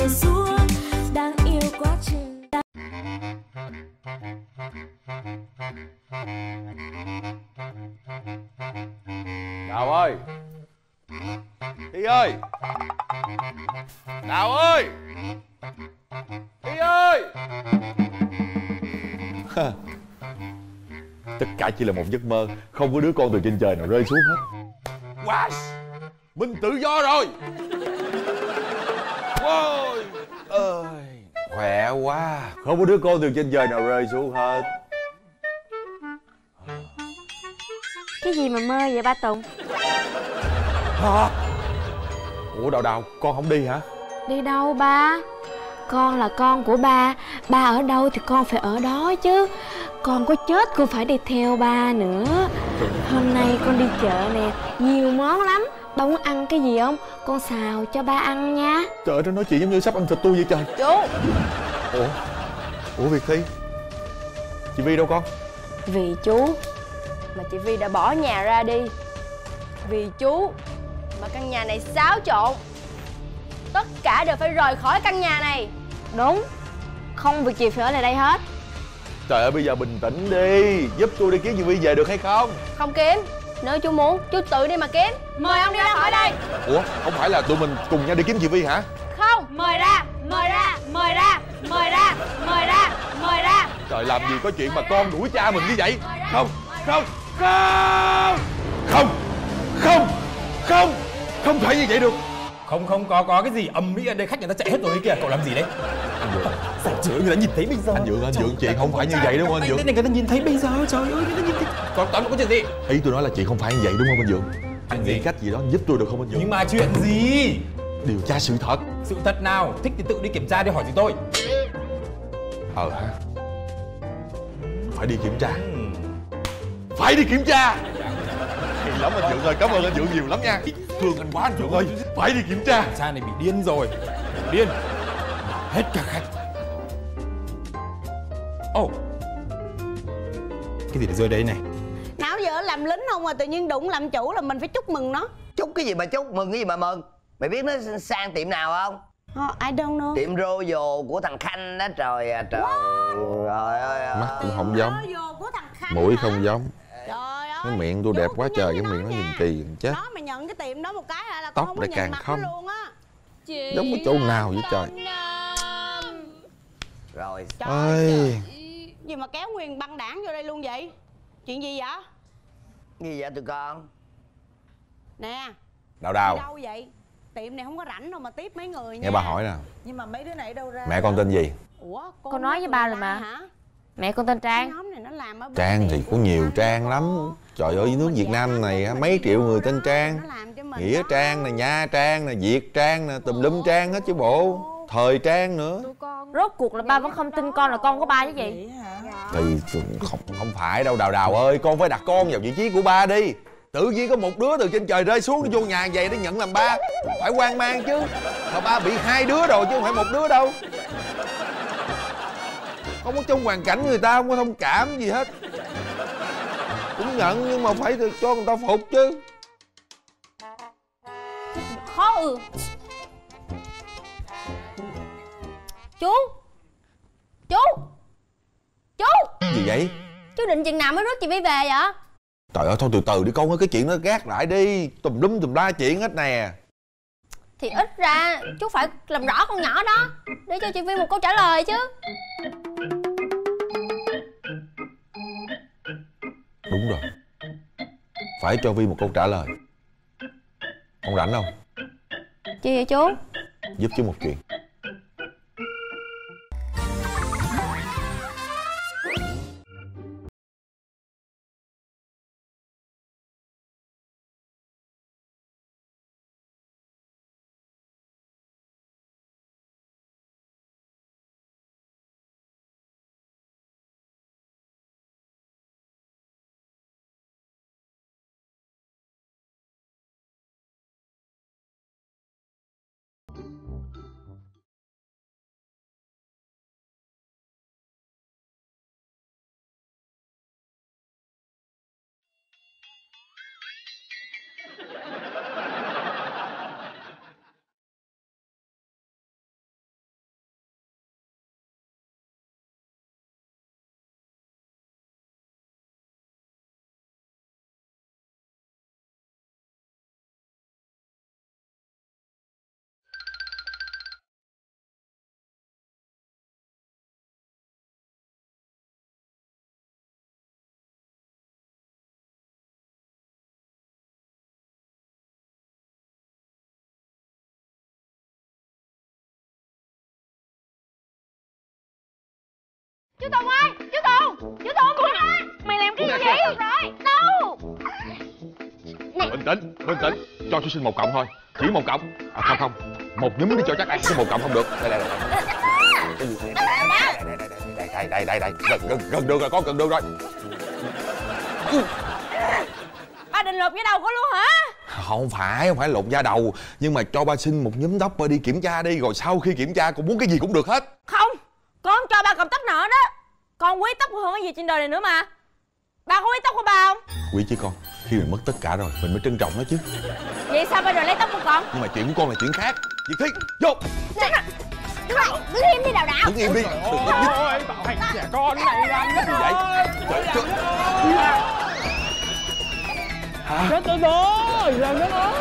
rơi xuống, đáng yêu quá chừng. Đào ơi, Thi ơi, Đào ơi, Thi ơi. Tất cả chỉ là một giấc mơ, không có đứa con từ trên trời nào rơi xuống hết. Wow, mình tự do rồi. Wow, ơi, khỏe quá. Không có đứa con từ trên trời nào rơi xuống hết. Cái gì mà mơ vậy ba Tùng? Hả? Ủa Đào Đào, con không đi hả? Đi đâu ba? Con là con của ba. Ba ở đâu thì con phải ở đó chứ. Con có chết cũng phải đi theo ba nữa. Hôm nay con đi chợ nè, nhiều món lắm. Ba muốn ăn cái gì không? Con xào cho ba ăn nha. Trời ơi, nó nói chuyện giống như sắp ăn thịt tôi vậy trời. Chú. Ủa Việt Thi, chị Vi đâu con? Vì chú mà chị Vi đã bỏ nhà ra đi. Vì chú mà căn nhà này xáo trộn. Tất cả đều phải rời khỏi căn nhà này. Đúng. Không việc gì phải ở lại đây hết. Trời ơi, bây giờ bình tĩnh đi. Giúp tôi đi kiếm chị Vi về được hay không? Không kiếm. Nếu chú muốn, chú tự đi mà kiếm. Mời ông đi ra khỏi đây. Ủa, không phải là tụi mình cùng nhau đi kiếm chị Vi hả? Không, mời ra, mời ra, mời ra, mời ra, mời ra, mời ra. Trời, làm gì có chuyện mà con đuổi cha mình như vậy. Không, không, không. Không, không, không. Không thể như vậy được. Không có cái gì ầm ĩ ở đây, khách người ta chạy hết rồi kìa. Cậu làm gì đấy? Giải chữa người ta nhìn thấy bây giờ. Anh Dượng, chuyện không phải như vậy đúng không anh Dượng? Người ta nhìn thấy bây giờ, trời ơi, người ta nhìn thấy. Còn tóm có chuyện gì? Ý tôi nói là chuyện không phải như vậy đúng không anh Dượng? Anh nghĩ cách gì đó giúp tôi được không anh Dượng? Nhưng mà chuyện gì? Điều tra sự thật. Sự thật nào? Thích thì tự đi kiểm tra đi, hỏi gì tôi. Ha. Phải đi kiểm tra. Phải đi kiểm tra. Hay lắm anh Dượng ơi, cảm ơn anh Dượng nhiều lắm nha. Thương anh quá anh Dượng ơi. Phải đi kiểm tra. Cha này bị điên rồi. Điên. Hết cả khách. Cái gì để rơi đấy này? Nào giờ làm lính không mà tự nhiên đụng làm chủ là mình phải chúc mừng nó. Chúc cái gì mà chúc, mừng cái gì mà mừng? Mày biết nó sang tiệm nào không? I don't know. Tiệm Royal của thằng Khanh đó. Trời ơi. Trời ơi. Mắt cũng không giống, mũi không giống. Trời ơi. Cái miệng tôi đẹp quá trời, cái miệng nó nhìn kỳ chết. Đó mày nhận cái tiệm đó một cái là Tóc không có lại nhìn càng mặt không. nó luôn á. Giống cái chỗ nào vậy trời. Rồi. Ơi. Gì mà kéo nguyên băng đảng vô đây luôn vậy? Chuyện gì vậy? Gì vậy tụi con? Nè. Đào Đi Đào, đâu vậy? Tiệm này không có rảnh đâu mà tiếp mấy người nha. nghe ba hỏi nè. Nhưng mà mấy đứa này đâu ra? Mẹ con tên gì? Ủa, Con nói với ba rồi mà. hả? Mẹ con tên Cái Trang. nhóm này nó làm ở bên Trang thì tiệm có nhiều của Trang lắm. Trời ơi, nước Việt Nam này mấy triệu người tên Trang. nó làm cho mình Nghĩa đó. Trang nè, Nha Trang nè, Việt Trang nè, tùm lum Trang hết chứ bộ. Thời Trang nữa. Rốt cuộc là ba vẫn không tin con là con của ba chứ gì? Thì không phải đâu Đào Đào ơi. Con phải đặt con vào vị trí của ba đi. Tự nhiên có một đứa từ trên trời rơi xuống vô nhà vậy để nhận làm ba. Phải hoang mang chứ. Mà ba bị hai đứa rồi chứ không phải một đứa đâu. Không có trong hoàn cảnh người ta, không có thông cảm gì hết. Cũng nhận nhưng mà phải cho người ta phục chứ. Khó Chú. Gì vậy? Chú định chừng nào mới rước chị Vi về vậy? Trời ơi, thôi từ từ đi con ơi, cái chuyện nó gác lại đi. Tùm lum tùm la chuyện hết nè. Thì ít ra chú phải làm rõ con nhỏ đó để cho chị Vi một câu trả lời chứ. Đúng rồi, phải cho Vi một câu trả lời. Ông rảnh không? Chi vậy chú? Giúp chú một chuyện. Chú Tùng ơi, chú Tùng buông ra. Mày làm cái gì vậy? Rồi, đâu? Bình tĩnh, cho chú xin một cộng thôi. Chỉ một cộng. Không, một nhúm đi cho chắc ăn, chứ một cộng không được. Đây. Gần được rồi, con gần được rồi. Ba định lột da đầu con luôn hả? Không phải lột da đầu, nhưng mà cho ba xin một nhúm tóc ba đi kiểm tra đi, rồi sau khi kiểm tra con muốn cái gì cũng được hết. Không, con không cho ba cọng tóc nào đó. Con quý tóc hơn cái gì trên đời này nữa mà. Ba có quý tóc của ba không? Quý chứ con, khi mình mất tất cả rồi mình mới trân trọng nó chứ. Vậy sao ba rồi lấy tóc của con? Nhưng mà chuyện của con là chuyện khác. Diệt Thi, vô. Đứng lại, đứng im đi Đào Đào. Đứng im đi. Ôi, bạo hành trẻ con này làm cái gì vậy? Chết tôi rồi, làm cái đó.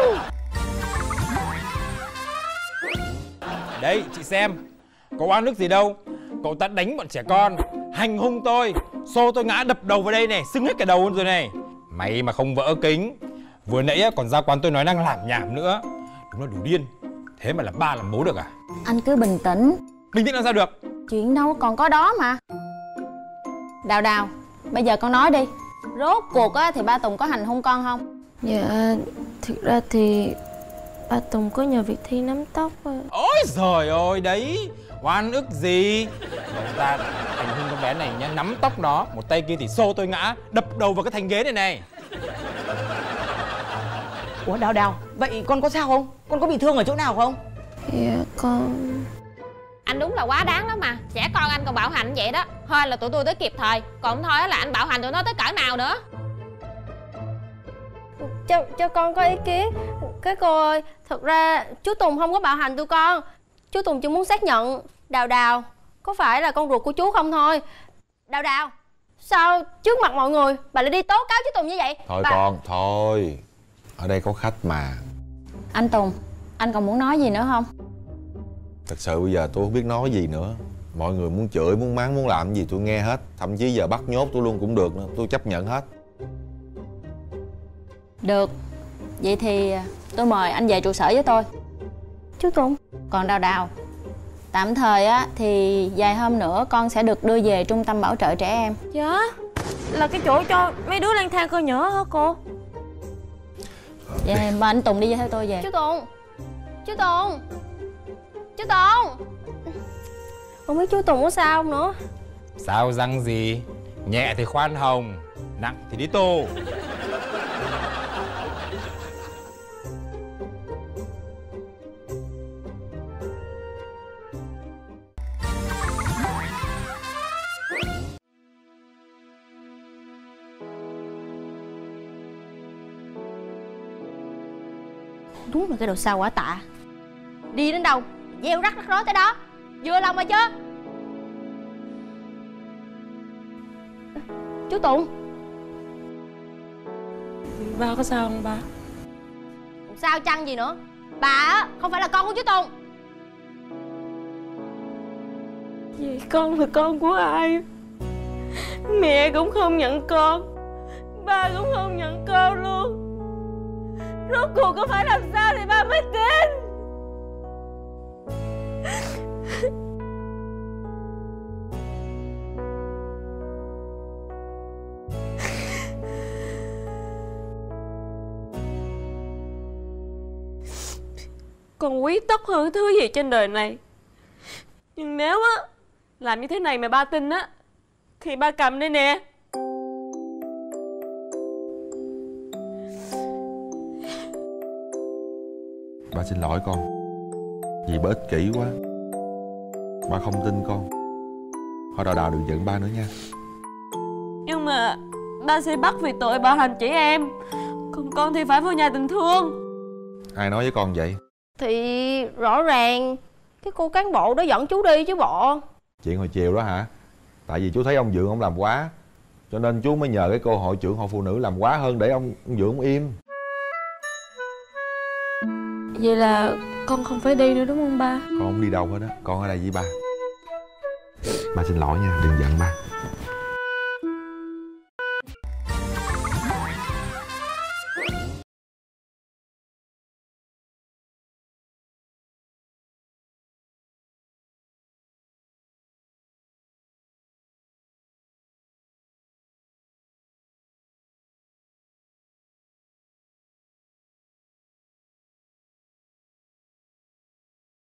Đấy, chị xem, có oan ức gì đâu. Cậu ta đánh bọn trẻ con, hành hung tôi, xô tôi ngã đập đầu vào đây này, sưng hết cả đầu luôn rồi này. Mày mà không vỡ kính. Vừa nãy còn ra quán tôi nói năng lảm nhảm nữa. Đúng là đủ điên. Thế mà làm ba làm bố được à? Anh cứ bình tĩnh. Bình tĩnh làm sao được? Chuyện đâu còn có đó mà. Đào Đào, bây giờ con nói đi. Rốt cuộc á thì ba Tùng có hành hung con không? Dạ, thực ra thì ba Tùng có nhờ Việt Thi nắm tóc. Ôi giời ơi, đấy, oan ức gì. Cậu ta hành hung con bé này nhá, nắm tóc nó, một tay kia thì xô tôi ngã, đập đầu vào cái thành ghế này này. Ủa Đào Đào, vậy con có sao không? Con có bị thương ở chỗ nào không? Dạ con... Anh đúng là quá đáng lắm mà. Trẻ con anh còn bạo hành vậy đó. Thôi là tụi tôi tới kịp thời. Còn không thôi là anh bạo hành tụi nó tới cỡ nào nữa. Cho con có ý kiến. Cái cô ơi, thật ra chú Tùng không có bạo hành tụi con. Chú Tùng chỉ muốn xác nhận Đào Đào có phải là con ruột của chú không thôi. Đào Đào, sao trước mặt mọi người bà lại đi tố cáo chú Tùng như vậy? Thôi con, thôi. Ở đây có khách mà. Anh Tùng, anh còn muốn nói gì nữa không? Thật sự bây giờ tôi không biết nói gì nữa. Mọi người muốn chửi, muốn mắng, muốn làm gì tôi nghe hết. Thậm chí giờ bắt nhốt tôi luôn cũng được nữa. Tôi chấp nhận hết. Được. Vậy thì tôi mời anh về trụ sở với tôi. Chú Tùng. Còn Đào Đào, tạm thời á thì vài hôm nữa con sẽ được đưa về trung tâm bảo trợ trẻ em. Dạ, là cái chỗ cho mấy đứa lang thang cơ nhỏ hả cô? Vậy mời anh Tùng đi theo tôi về. Chú Tùng, chú Tùng, chú Tùng. Không biết chú Tùng có sao không nữa. Sao răng gì? Nhẹ thì khoan hồng, nặng thì đi tù. Đúng là cái đồ sao quả tạ. Đi đến đâu gieo rắc rắc rối tới đó. Vừa lòng rồi chưa? Chú Tùng. Ba có sao không ba? Sao chăng gì nữa. Bà á không phải là con của chú Tùng. Vậy con là con của ai? Mẹ cũng không nhận con, ba cũng không nhận con luôn. Rốt cuộc có phải làm sao thì ba mới tin. Con quý tóc hơn thứ gì trên đời này. Nhưng nếu á làm như thế này mà ba tin á thì ba cầm đây nè. Ba xin lỗi con. Vì ba ích kỷ quá. Ba không tin con. Thôi Đào Đào đừng giận ba nữa nha. Nhưng mà ba sẽ bắt vì tội bạo hành trẻ em. Còn con thì phải vào nhà tình thương. Ai nói với con vậy? Thì rõ ràng cái cô cán bộ đó dẫn chú đi chứ bộ. Chuyện hồi chiều đó hả? Tại vì chú thấy ông Dượng ông làm quá, cho nên chú mới nhờ cái cô hội trưởng hội phụ nữ làm quá hơn để ông Dượng ông im. Vậy là con không phải đi nữa đúng không ba? Con không đi đâu hết á, con ở đây với ba. Ba xin lỗi nha, đừng giận ba.